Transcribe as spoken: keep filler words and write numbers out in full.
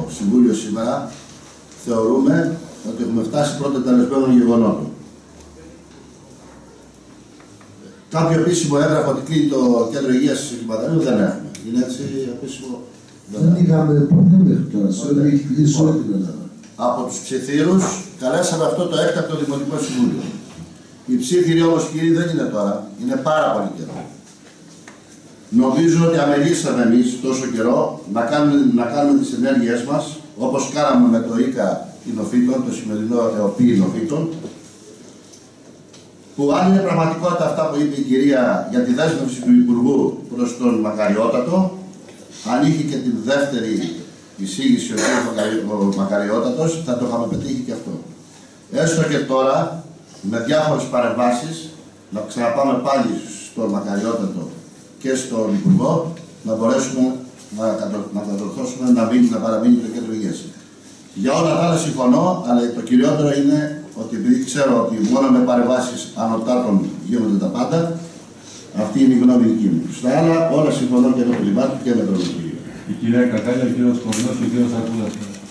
Συμβούλιο σήμερα, θεωρούμε ότι έχουμε φτάσει πρώτα τελεσμένων γεγονότων. Κάποιο επίσημο έγγραφο ότι κλείνει το κέντρο υγείας του Πανταλείου δεν έχουμε. Είναι έτσι επίσημο. Δεν είχαμε ποτέ μέχρι τώρα, σε όλη την Ελλάδα. Από τους ψιθύρους καλέσαμε αυτό το έκτακτο Δημοτικό Συμβούλιο. Οι ψίθυροι όμως, κύριοι, δεν είναι τώρα, είναι πάρα πολύ καιρό. Νομίζω ότι αμελήσαμε εμείς τόσο καιρό να κάνουμε, να κάνουμε τις ενέργειές μας, όπως κάναμε με το ΙΚΑ Ινοφύτων, το σημερινό ΕΟΠΗ Ινοφύτων, που αν είναι πραγματικότητα αυτά που είπε η κυρία για τη δέσμευση του Υπουργού προς τον Μακαριότατο, αν είχε και την δεύτερη εισήγηση ο κ. Μακαριότατος, θα το είχαμε πετύχει και αυτό. Έστω και τώρα, με διάφορες παρεμβάσεις, να ξαναπάμε πάλι στον Μακαριότατο και στον Υπουργό, να μπορέσουμε να, να κατορθώσουμε να, μείνει, να παραμείνει το κέντρο υγείας. Για όλα τα άλλα συμφωνώ, αλλά το κυριότερο είναι ότι επειδή ξέρω ότι μόνο με παρεμβάσεις ανωτάτων γίνονται τα πάντα, αυτή είναι η γνώμη δική μου. Στα άλλα, όλα συμφωνώ και με τον Λιβάτη και με τον Λιβάτη. Η κυρία Κακάλια, ο κύριος Κορνός και ο κύριος Αρκούδας.